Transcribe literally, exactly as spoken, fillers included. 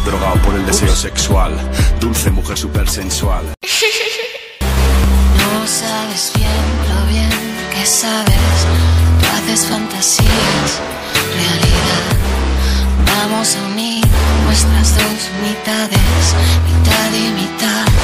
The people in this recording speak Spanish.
drogado por el deseo sexual. Dulce mujer super sensual. No sabes bien lo bien que sabes. Tú haces fantasías, realidad. Vamos a unir nuestras dos mitades, mitad y mitad.